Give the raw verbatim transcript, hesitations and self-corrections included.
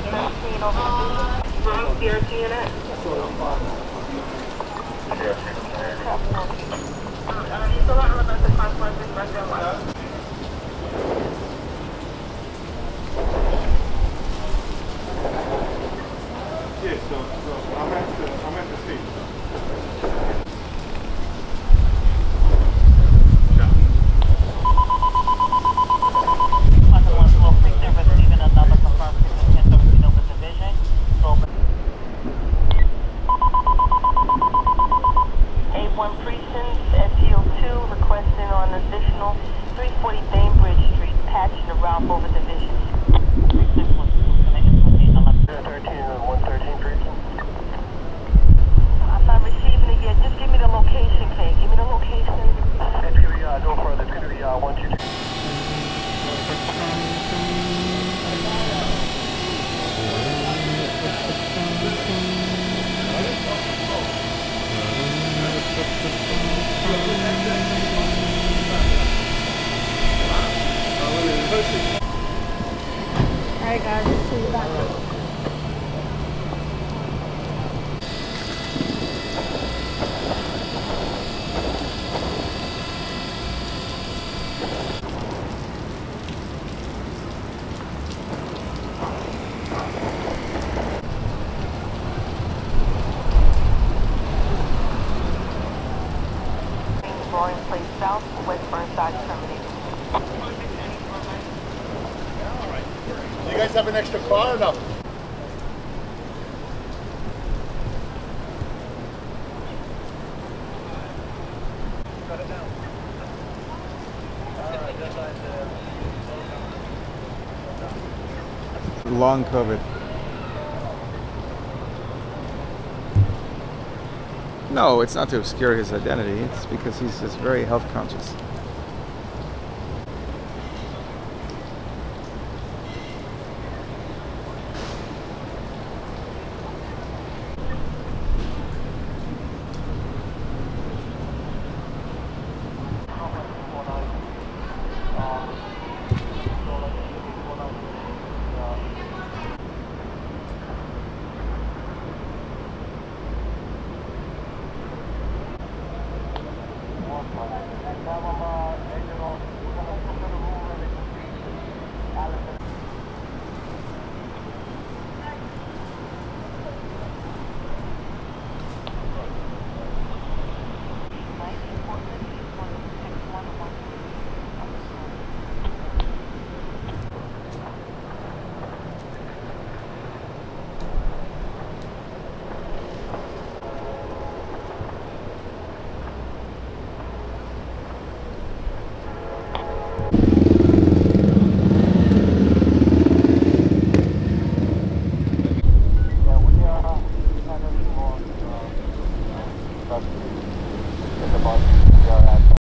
seventeen over division. Bronx, C R T unit. Uh, you still want to remember the consequences, resident one. Yes, so, so I'm at the, I'm at the seat. Precinct receiving another confirmed Precinct ten thirteen over division. A one Precinct, S T O two requesting on additional three forty Bainbridge Street, patching the route over division. Precinct was thirteen and one thirteen Precinct. I'm not receiving it yet. Just give me the location, Kate. Give me the location. Entry, uh, go further to the uh, one two two. Alright guys, let's see you back. Place south, West Burnside terminated. You guys have an extra car or no? Cut it down. Long COVID. No, it's not to obscure his identity. It's because he's just very health conscious.